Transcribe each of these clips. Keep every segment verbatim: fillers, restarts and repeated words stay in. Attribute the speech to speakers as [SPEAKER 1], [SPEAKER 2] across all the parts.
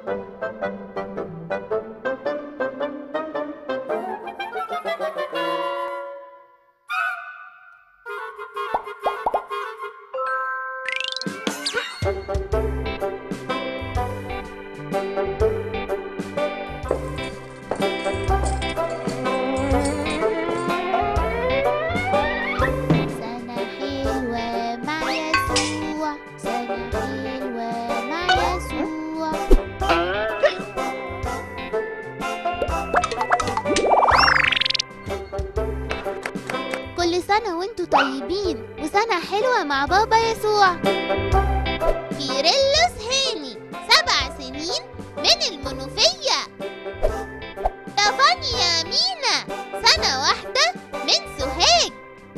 [SPEAKER 1] كل سنة وانتوا طيبين وسنة حلوة مع بابا يسوع. كيرلس هاني سبع سنين من المنوفية. طفانيا مينا سنة واحدة من سوهاج.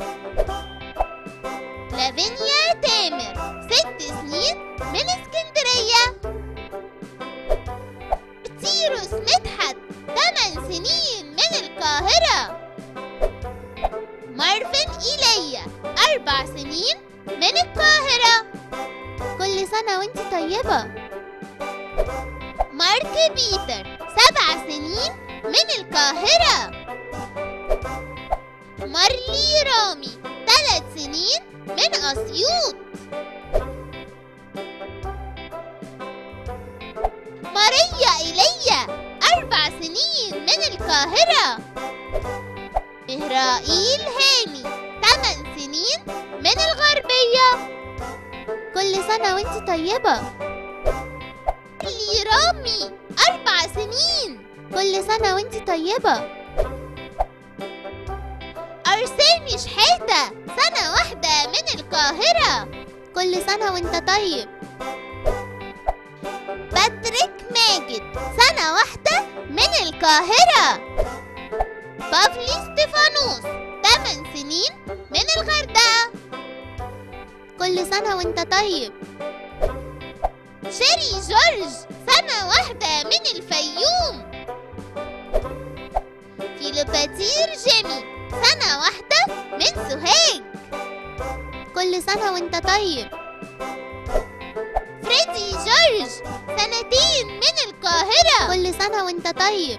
[SPEAKER 1] لافينيا تامر ست سنين من اسكندرية. تيروس مدحت ثمان سنين من القاهرة. مارفن إيليا أربع سنين من القاهرة. كل سنة وانت طيبة. مارك بيتر سبع سنين من القاهرة. مارلي رامي ثلاث سنين من أسيوط. ماريا إيليا أربع سنين من القاهرة. إهرائيل هاني ثمان سنين من الغربية. كل سنة وانت طيبة. لي رامي أربع سنين. كل سنة وانت طيبة. أرساني شحاتة سنة واحدة من القاهرة. كل سنة وانت طيب. باتريك ماجد سنة واحدة من القاهرة. بافلي ستيفانوس ثمان سنين من الغردقة. كل سنة وانت طيب. شيري جورج سنة واحدة من الفيوم. فيلوباتير جيمي سنة واحدة من سوهاج. كل سنة وانت طيب. فريدي جورج سنتين من القاهرة. كل سنة وانت طيب.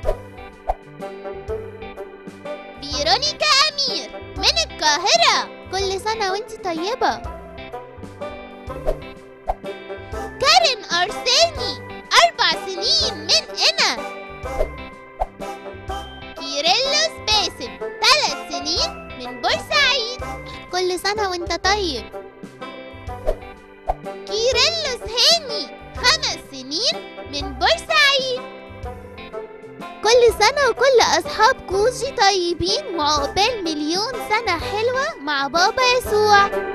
[SPEAKER 1] فيرونيكا أمير من القاهرة. كل سنة وانت طيبة. كارين أرساني أربع سنين من قنا. كيرلس باسم ثلاث سنين من بورسعيد. كل سنة وانت طيب. كيرلس هاني خمس سنين من بورسعيد. كل سنة وكل أصحاب كوجي طيبين وعقبال مليون سنة حلوة مع بابا يسوع.